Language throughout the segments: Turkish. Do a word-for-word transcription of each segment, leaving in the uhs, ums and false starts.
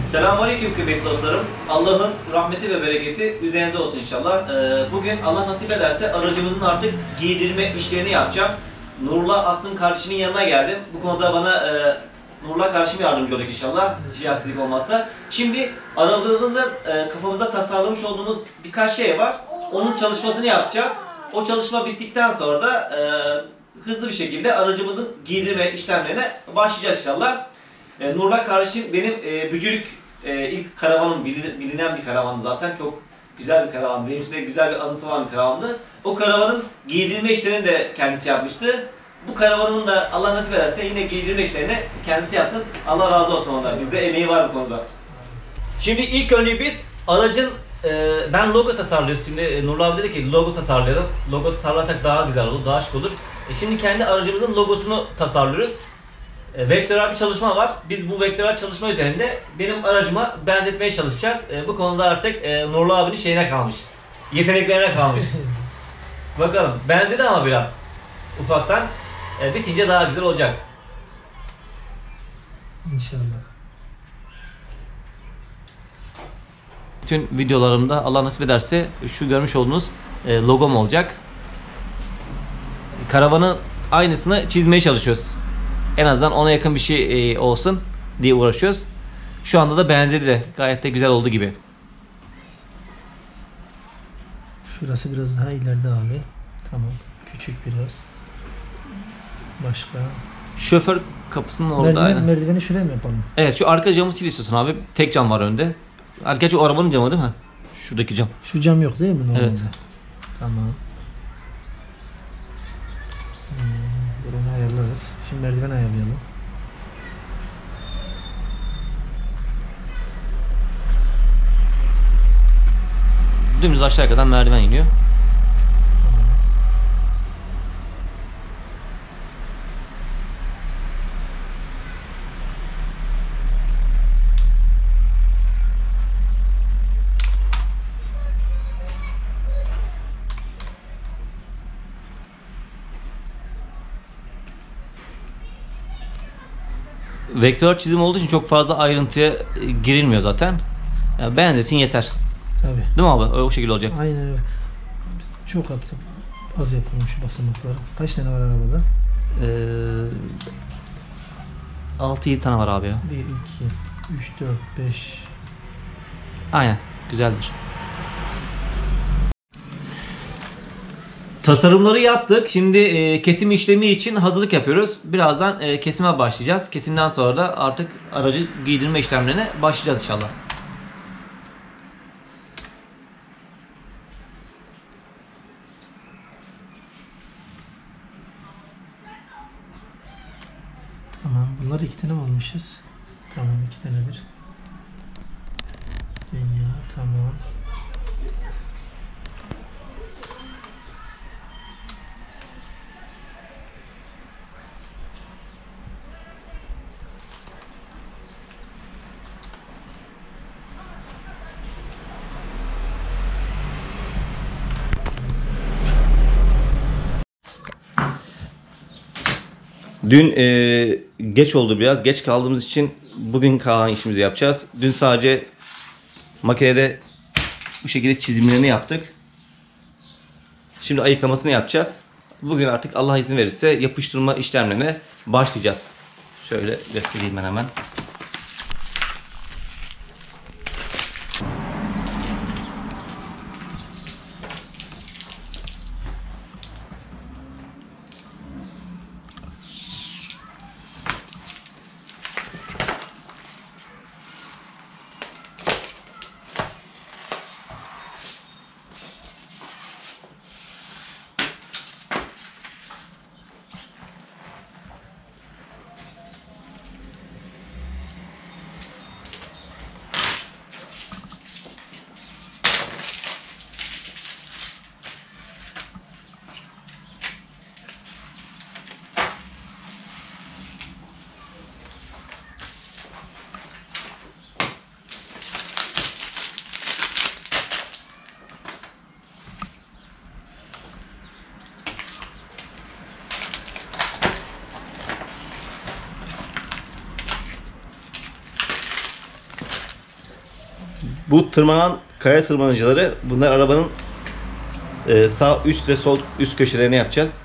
Selamünaleyküm kıymetli dostlarım. Allah'ın rahmeti ve bereketi üzerinize olsun inşallah. Bugün Allah nasip ederse aracımızın artık giydirme işlerini yapacağım. Nurullah Aslı'nın kardeşimin yanına geldim. Bu konuda bana Nurullah kardeşim yardımcı olacak inşallah. Bir aksilik olmazsa. Şimdi arabamızda kafamızda tasarlamış olduğumuz birkaç şey var. Onun çalışmasını yapacağız. O çalışma bittikten sonra da hızlı bir şekilde aracımızın giydirme işlemlerine başlayacağız inşallah. E, Nurullah kardeşim benim e, Bücürük e, ilk karavanım, bilinen bir karavandı zaten. Çok güzel bir karavandı. Benim için de güzel bir anısı olan bir karavandı. O karavanın giydirme işlerini de kendisi yapmıştı. Bu karavanın da Allah nasip ederse yine giydirme işlerini kendisi yapsın. Allah razı olsun ondan. Bizde emeği var bu konuda. Şimdi ilk önce biz aracın e, ben logo tasarlıyoruz. Şimdi e, Nurullah abi dedi ki logo tasarlayalım. Logo tasarlarsak daha güzel olur, daha şık olur. E, şimdi kendi aracımızın logosunu tasarlıyoruz. Vektörel bir çalışma var. Biz bu vektörel çalışma üzerinde benim aracıma benzetmeye çalışacağız. E, bu konuda artık e, Nurullah abinin şeyine kalmış. Yeteneklerine kalmış. Bakalım. Benzedi ama biraz. Ufaktan. E, bitince daha güzel olacak. İnşallah. Bütün videolarımda Allah nasip ederse şu görmüş olduğunuz e, logom olacak. Karavanın aynısını çizmeye çalışıyoruz. En azından ona yakın bir şey e, olsun diye uğraşıyoruz. Şu anda da benzedi de gayet de güzel oldu gibi. Şurası biraz daha ileride abi. Tamam. Küçük biraz. Başka. Şoför kapısının orada. Merdiven, aynen. Merdiveni şuraya mı yapalım? Evet, şu arka camı sil istiyorsun abi. Tek cam var önde. Gerçi o arabanın camı değil mi? Şuradaki cam. Şu cam yok değil mi normalde? Evet. Tamam. Hmm, bunu ayarlarız. Şimdi merdiven ayarlayalım. Dümdüz aşağıya kadar merdiven iniyor. Vektör çizim olduğu için çok fazla ayrıntıya girilmiyor zaten. Yani benzesin yeter. Tabii. Değil mi abi? O şekilde olacak. Aynen öyle. Çok yaptım. Az yapalım şu basamakları. Kaç tane var arabada? Ee, altı yedi tane var abi ya. bir, iki, üç, dört, beş. Aynen. Güzeldir. Tasarımları yaptık. Şimdi e, kesim işlemi için hazırlık yapıyoruz. Birazdan e, kesime başlayacağız. Kesimden sonra da artık aracı giydirme işlemlerine başlayacağız inşallah. Tamam. Bunları iki tane mi almışız? Tamam. iki tanedir. Dünya. Tamam. Dün e, geç oldu biraz. Geç kaldığımız için bugün kalan işimizi yapacağız. Dün sadece makinede bu şekilde çizimlerini yaptık. Şimdi ayıklamasını yapacağız. Bugün artık Allah izin verirse yapıştırma işlemlerine başlayacağız. Şöyle göstereyim ben hemen. Bu tırmanan kaya tırmanıcıları, bunlar arabanın e, sağ üst ve sol üst köşelerini yapacağız.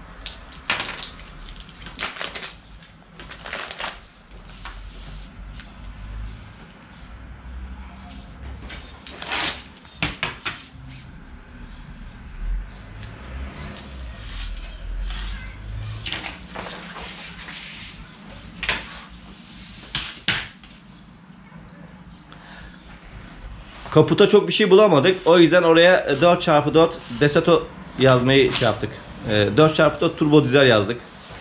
Kaputa çok bir şey bulamadık. O yüzden oraya dört çarpı dört Desoto yazmayı şey yaptık. dört çarpı dört turbo dizel yazdık.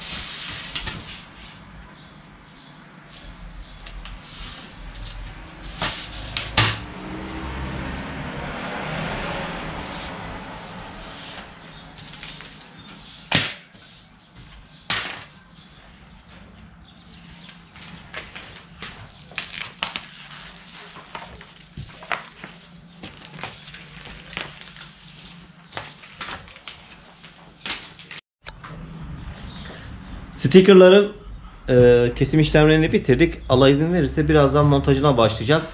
Stickerların e, kesim işlemlerini bitirdik. Allah izin verirse birazdan montajına başlayacağız.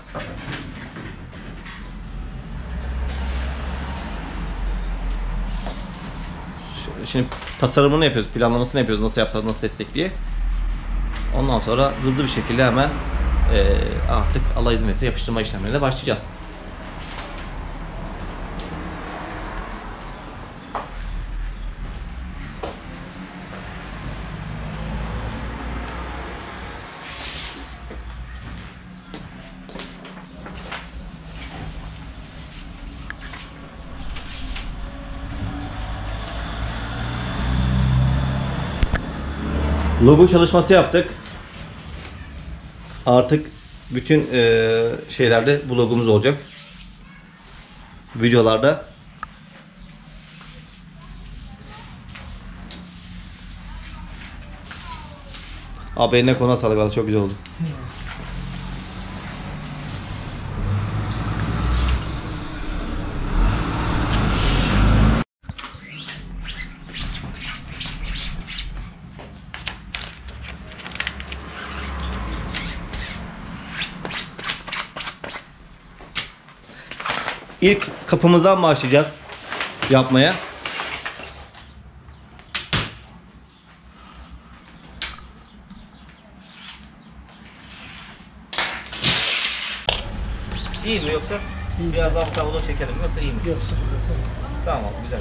Şimdi tasarımını yapıyoruz, planlamasını yapıyoruz, nasıl yapacağız, nasıl etsek diye. Ondan sonra hızlı bir şekilde hemen e, artık Allah izin verirse yapıştırma işlemlerine başlayacağız. Logo çalışması yaptık. Artık bütün e, şeylerde bu logomuz olacak. Videolarda. Abi eline koluna sağlık vallahi, çok güzel oldu. İlk kapımızdan başlayacağız yapmaya. İyi mi yoksa? İyi. Biraz daha tavada çekelim yoksa iyi mi? Yok, sıfır. Tamam, güzel.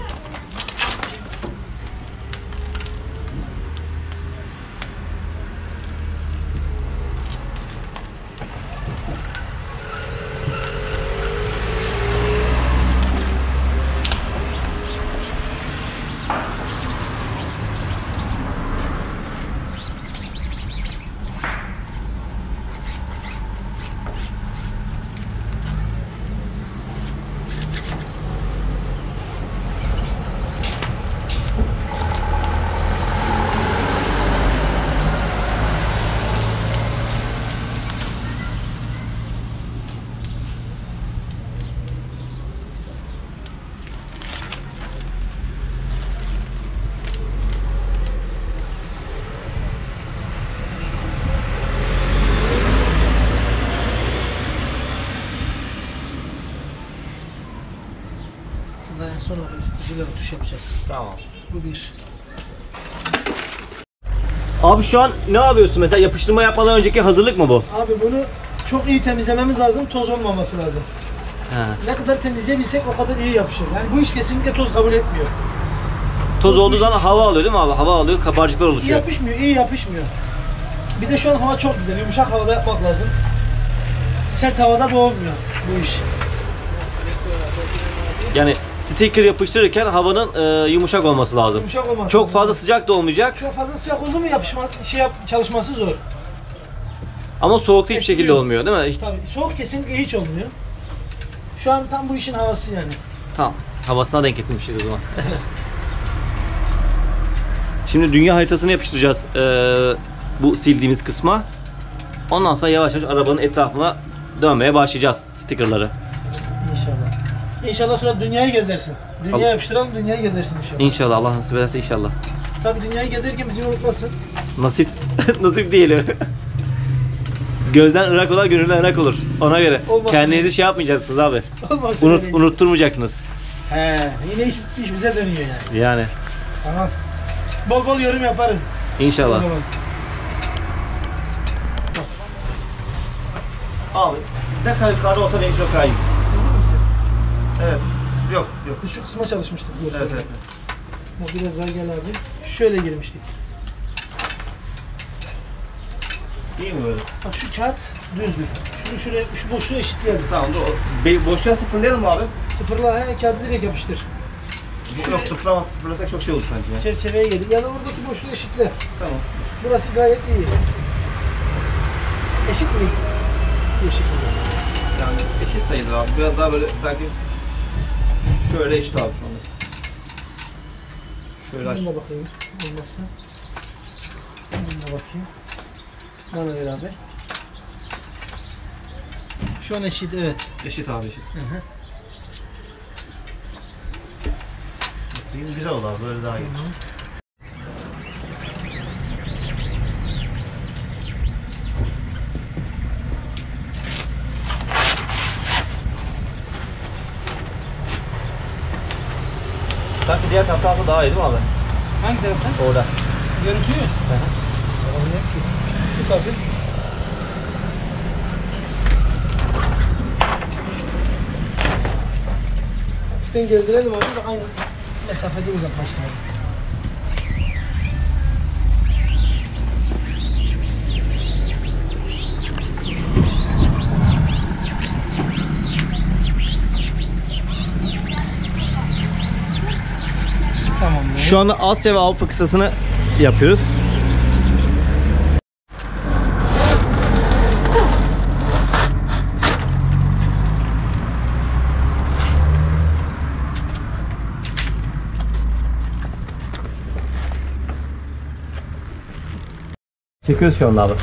En son olarak ısıtıcıyla tuş yapacağız. Tamam. Bu bir. Abi şu an ne yapıyorsun mesela, yapıştırma yapmadan önceki hazırlık mı bu? Abi bunu çok iyi temizlememiz lazım, toz olmaması lazım. He. Ne kadar temizleyebilsek o kadar iyi yapışır. Yani bu iş kesinlikle toz kabul etmiyor. Toz olduğu zaman hava alıyor değil mi abi? Hava alıyor, kabarcıklar İyi oluşuyor. yapışmıyor, iyi yapışmıyor. Bir de şu an hava çok güzel, yumuşak havada yapmak lazım. Sert havada bu olmuyor bu iş. Yani sticker yapıştırırken havanın e, yumuşak olması lazım. Yumuşak olması Çok lazım. fazla sıcak da olmayacak Çok fazla sıcak oldu mu yapışma, şey yap, çalışması zor. ama soğuk hiçbir Etkiliyor. şekilde olmuyor değil mi? Hiç... Tabii soğuk kesinlikle hiç olmuyor. Şu an tam bu işin havası yani. Tamam. Havasına denk getirmişiz o zaman. Şimdi dünya haritasını yapıştıracağız e, bu sildiğimiz kısma. Ondan sonra yavaş yavaş arabanın etrafına dönmeye başlayacağız stickerları. İnşallah. İnşallah sonra dünyayı gezersin. Dünya Al. yapıştıralım, dünyayı gezersin inşallah. İnşallah, Allah nasip ederse inşallah. Tabii dünyayı gezerken bizi unutmasın. Nasip nasip diyelim. Gözden ırak olan gönülden ırak olur. Ona göre. Olmaz. Kendinizi şey yapmayacaksınız abi. Olmasın Unut, öyle. unutturmayacaksınız. He, yine iş, iş bize dönüyor yani. Yani. Tamam. Bol bol yorum yaparız. O İnşallah. zaman. Abi ne kadar yukarıda olsa benim çok kayayım. Emin misin? Evet. Yok yok. Biz şu kısma çalışmıştık. Evet, Görselde. evet. Ha, biraz daha gel abi. Şöyle girmiştik. İyi mi böyle? Bak şu kağıt düzdür. Şunu şuraya, şu boşluğu eşitleyelim. Tamam dur. Be boşluğa sıfırlayalım mı abi? Sıfırla, he, kağıdı direkt yapıştır. Bu yok sıfırlamaz. Sıfırlasak çok şey olur sanki ya. Çerçeveye gelir. Ya da oradaki boşluğu eşitle. Tamam. Burası gayet iyi. Eşit mi? Bu şekilde. Yani eşit sayılır abi. Biraz daha böyle sanki şöyle eşit abi şu anda. Şöyle aç. Bununla bakayım. Olmazsa. Bununla bakayım. Bana ver abi. Şu an eşit, evet. Eşit abi eşit. Hı hı. Bakayım güzel oldu abi. Böyle daha iyi. Sanki diğer tarafta daha iyi değil mi abi? Hangi taraftan? Orada. Görüntüyü. Hı hı. Olmuyor ki. Tut abi. Hafiften gerdirelim abi de aynı mesafede uzaklaştıralım. Tamam. Şu anda Asya ve Avrupa kıtasını yapıyoruz. Çekiyoruz şu anda abi.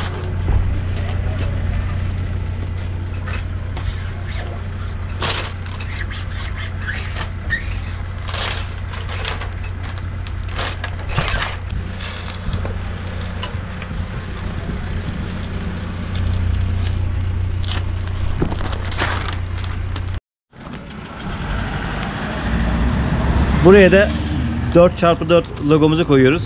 Buraya da dört çarpı dört logomuzu koyuyoruz.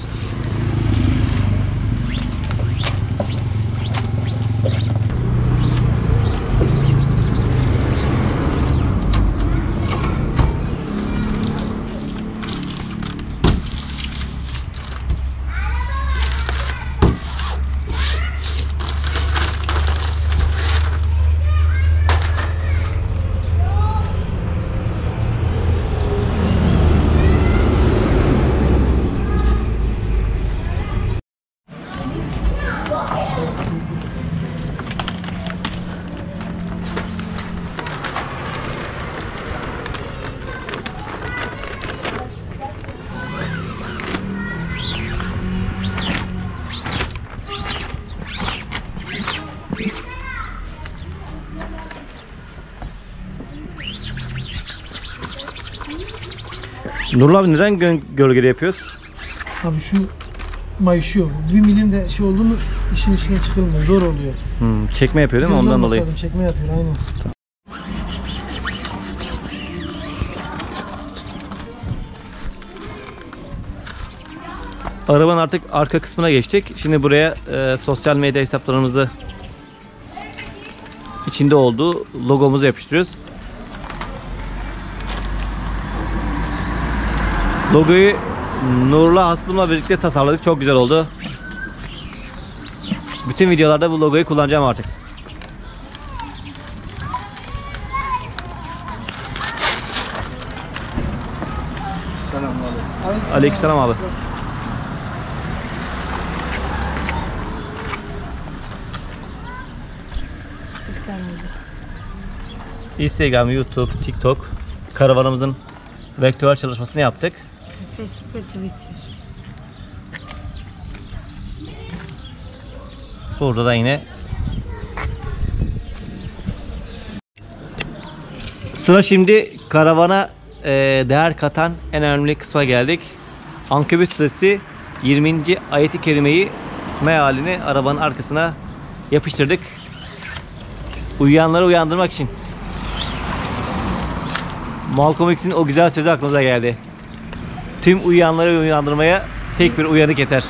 Nurullah abi neden gö gölgede yapıyoruz? Abi şu mayışıyor. Bir milim de şey oldu mu işin içine çıkılmıyor. Zor oluyor. Hmm, çekme yapıyor değil mi? Ondan dolayı. Lazım, çekme yapıyor aynen. Arabanın artık arka kısmına geçtik. Şimdi buraya e, sosyal medya hesaplarımızı içinde olduğu logomuzu yapıştırıyoruz. Logoyu Nurullah Aslım'la birlikte tasarladık. Çok güzel oldu. Bütün videolarda bu logoyu kullanacağım artık. Selamünaleyküm. Aleykümselam abi. Instagram, YouTube, TikTok karavanımızın vektörel çalışmasını yaptık. Facebook ve Twitter. Burada da yine sıra şimdi karavana e, değer katan en önemli kısma geldik. Ankebut suresi yirminci ayeti kerimeyi mealini arabanın arkasına yapıştırdık. Uyuyanları uyandırmak için. Malcolm X'in o güzel sözü aklımıza geldi. Tüm uyuyanları uyandırmaya tek bir uyanık yeter.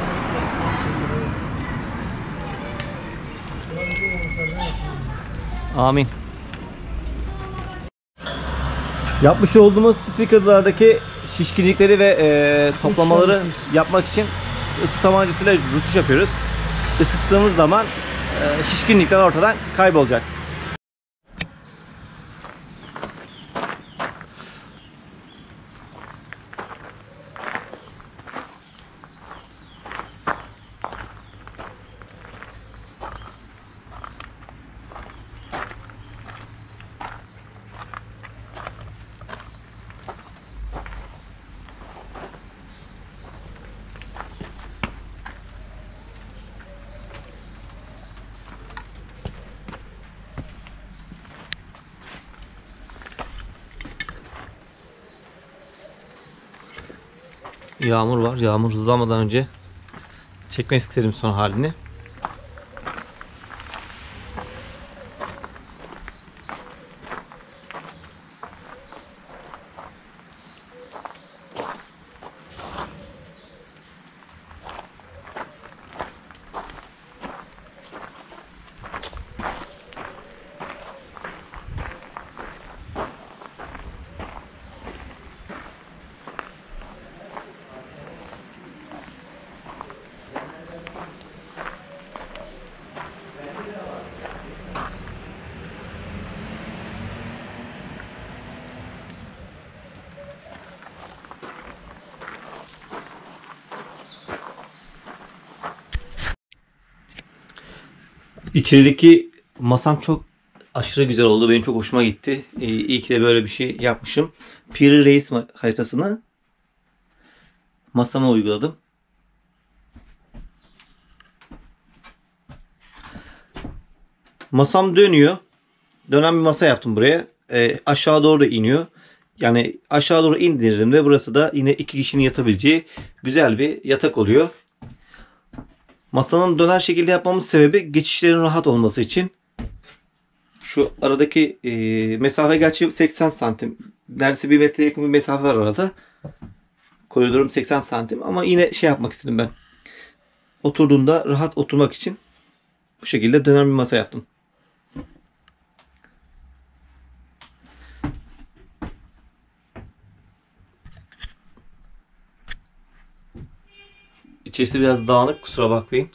Amin. Yapmış olduğumuz stickerlardaki şişkinlikleri ve e, toplamaları yapmak için ısı tabancasıyla rütuş yapıyoruz. Isıttığımız zaman e, şişkinlikler ortadan kaybolacak. Yağmur var. Yağmur hızlanmadan önce çekmek isterim son halini. İçerideki masam çok aşırı güzel oldu. Benim çok hoşuma gitti. Ee, iyi ki de böyle bir şey yapmışım. Piri Reis haritasını masama uyguladım. Masam dönüyor. Dönen bir masa yaptım buraya. Ee, aşağı doğru da iniyor. Yani aşağı doğru indirdiğimde burası da yine iki kişinin yatabileceği güzel bir yatak oluyor. Masanın döner şekilde yapmamın sebebi geçişlerin rahat olması için. Şu aradaki e, mesafe gerçi seksen santim. Neredeyse bir metreye yakın bir mesafe var arada. Koridorum seksen santim ama yine şey yapmak istedim ben. Oturduğunda rahat oturmak için bu şekilde döner bir masa yaptım. İçerisi biraz dağınık, kusura bakmayın.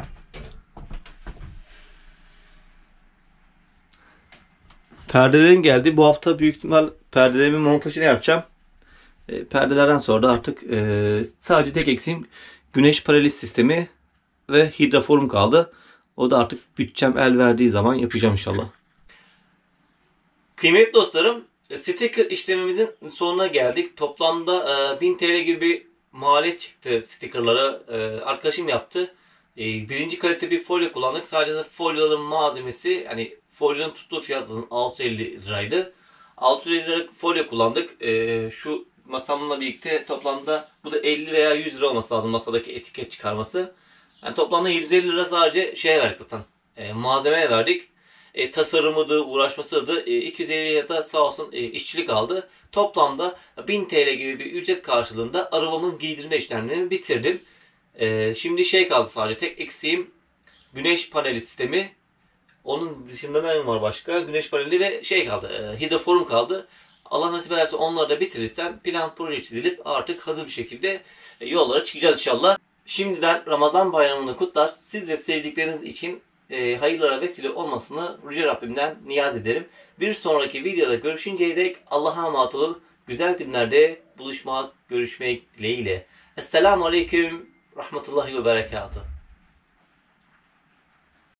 Perdelerim geldi. Bu hafta büyük ihtimal perdelerimin montajını yapacağım. E, perdelerden sonra da artık e, sadece tek eksiğim güneş paneli sistemi ve hidroforum kaldı. O da artık bütçem el verdiği zaman yapacağım inşallah. Kıymetli dostlarım, sticker işlemimizin sonuna geldik. Toplamda e, bin TL gibi bir maliyet çıktı stickerlara. Ee, arkadaşım yaptı. Ee, birinci kalite bir folyo kullandık. Sadece folyoların malzemesi, yani folyonun tuttuğu fiyatı altı yüz elli liraydı. altı yüz elli lira folyo kullandık. Ee, şu masamla birlikte toplamda bu da elli veya yüz lira olması lazım masadaki etiket çıkarması. Yani toplamda yedi yüz elli lira sadece şeye verdik zaten. Ee, malzemeye verdik. E, tasarımıydı, uğraşmasıydı. E, iki yüz elli lira da sağ olsun e, işçilik aldı. Toplamda bin TL gibi bir ücret karşılığında arabamın giydirme işlemlerini bitirdim. E, şimdi şey kaldı, sadece tek eksiğim güneş paneli sistemi. Onun dışında ne var başka? Güneş paneli ve şey kaldı, e, hidroforum kaldı. Allah nasip ederse onları da bitirirsem plan proje çizilip artık hazır bir şekilde e, yollara çıkacağız inşallah. Şimdiden Ramazan bayramını kutlar. Siz ve sevdikleriniz için e, hayırlara vesile olmasını Yüce Rabbimden niyaz ederim. Bir sonraki videoda görüşünceye dek Allah'a emanet olun. Güzel günlerde buluşmak, görüşmek dileğiyle. Esselamu Aleyküm Rahmetullahi ve Berekatuhu.